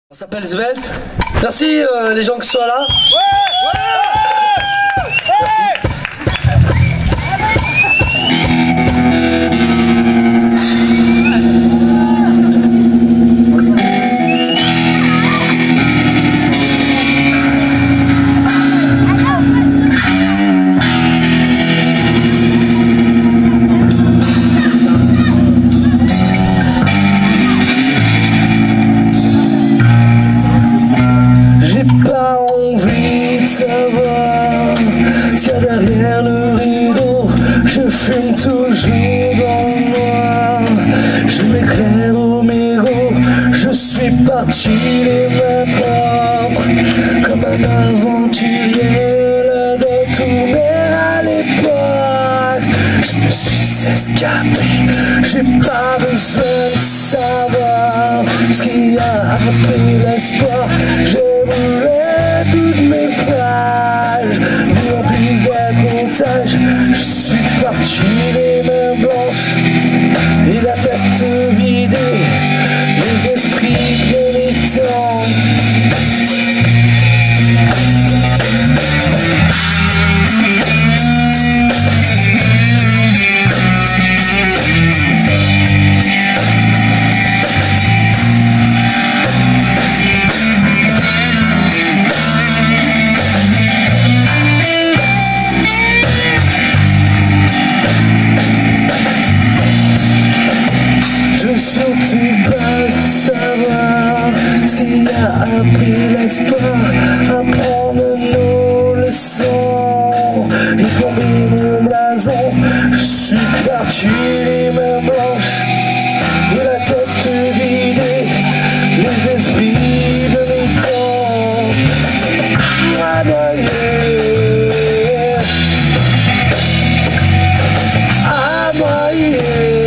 On s'appelle Svelte. Merci les gens qui soient là. Merci. Savoir ce qu'il y a derrière le rideau. Je fume toujours dans le noir. Je m'éclaire au mégot. Je suis parti les mains propres, comme un aventurier là de tourner à l'époque. Je me suis escapé. J'ai pas besoin de savoir ce qu'il y a après l'espoir. J'ai brûlé toutes mes plages, vous remplies d'être otage. Je suis parti les mains blanches et la tête vidée, les esprits pénitents. Surtout pas savoir ce qu'il y a après l'espoir, apprendre nos leçons et tomber mon blason. Je suis parti les mains blanches et la tête vidée, les esprits de mes temps à noyer, à noyer.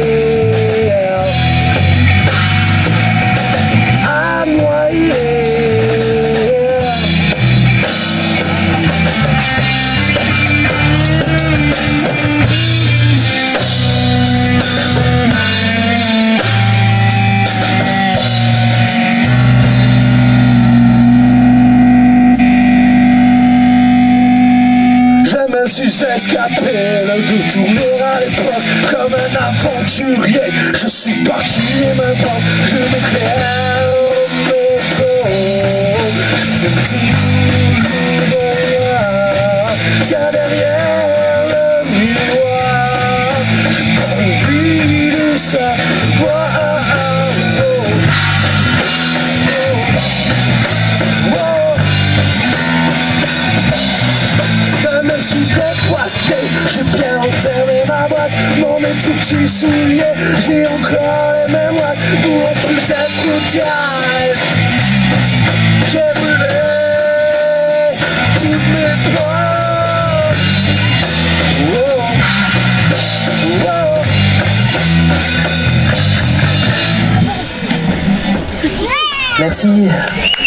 Si j'ai escapé de tourner à l'époque comme un aventurier, je suis parti et maintenant je m'éclaire au métro. Je fais tout derrière, tiens derrière le miroir. J'ai pas envie de savoir. J'ai bien enfermé ma boîte dans mes tout petits souliers. J'ai encore les mêmes boîtes pour plus être diable. J'ai brûlé toutes mes proches. Merci.